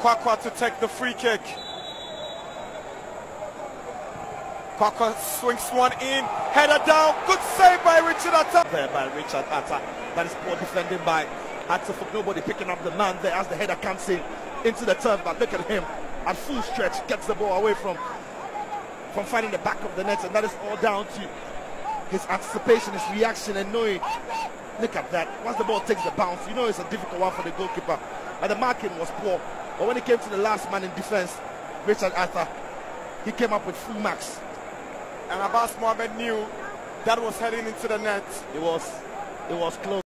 Kwakwa to take the free kick. Kwakwa swings one in, header down, good save by Richard Atta. There by Richard Atta. That is poor defending by Atta. Nobody picking up the man there as the header comes in into the turf. But look at him at full stretch, gets the ball away from finding the back of the net, and that is all down to his anticipation, his reaction, and knowing. Look at that. Once the ball takes the bounce, you know it's a difficult one for the goalkeeper. And the marking was poor. But when it came to the last man in defense, Richard Atta, he came up with full marks. And Abbas Mohamed knew that was heading into the net. It was close.